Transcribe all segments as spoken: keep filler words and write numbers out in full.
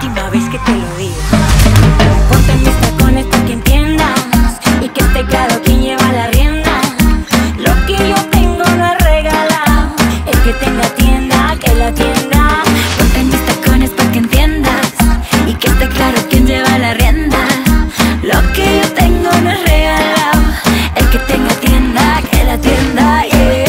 última vez que te lo digo. Ponte mis tacones para que entiendas y que esté claro quién lleva la rienda. Lo que yo tengo no es regalado. El que tenga tienda, que la tienda. Ponte mis tacones para que entiendas y que esté claro quién lleva la rienda. Lo que yo tengo no es regalado. El que tenga tienda, que la tienda, yeah.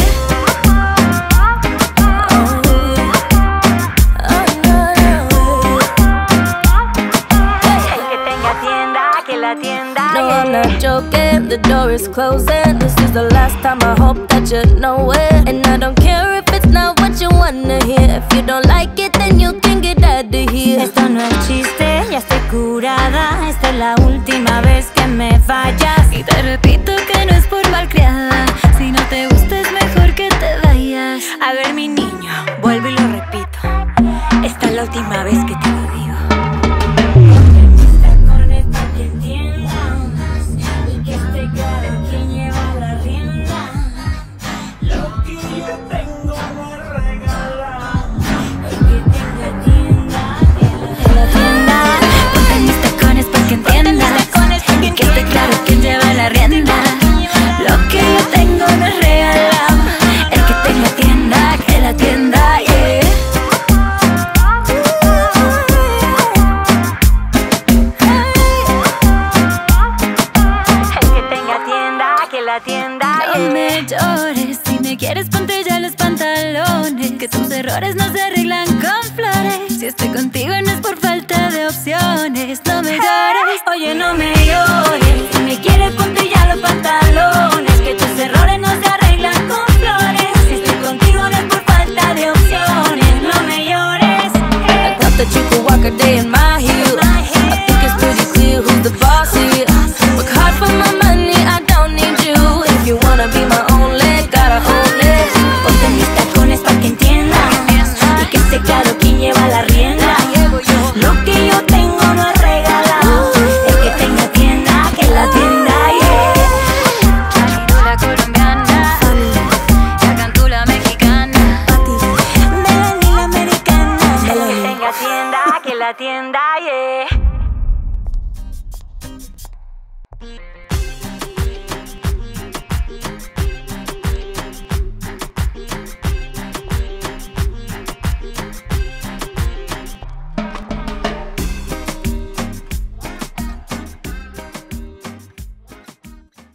No, I'm not joking, the door is closing. This is the last time, I hope that you know it. And I don't care if it's not what you wanna hear. If you don't like it, then you can get out of here. Esto no es chiste, ya estoy curada. Esta es la última vez que me fallas. Y te repito que no es por malcriada. Si no te gusta es mejor que te vayas. A ver, mi niño, vuelvo y lo repito. Esta es la última vez que te lo digo. Lo que yo tengo no es regalado. El que tenga tienda, que la tienda, yeah. El que tenga tienda, que la tienda, yeah. No me llores, si me quieres ponte ya los pantalones. Que tus errores no se arreglan con flores. Si estoy contigo no es por falta de opciones. No me llores, oye, no me llores. Si me quieres ponte ya los pantalones. Que tus errores no se arreglan con flores. Si estoy contigo no es por falta de opciones. No me llores. I thought that you could walk a day in my heels. I think it's pretty clear who's the boss here. Work hard for my money, I don't need you. If you wanna be my only, gotta own it. Ponte mis tacones pa' que entiendas y que esté claro quién lleva la rienda. Lo que yo tengo no es regalado. El que tenga tienda, que la tienda, yeah. la colombiana, la cantula mexicana, Melanie la americana. El que tenga tienda, que la tienda, yeah.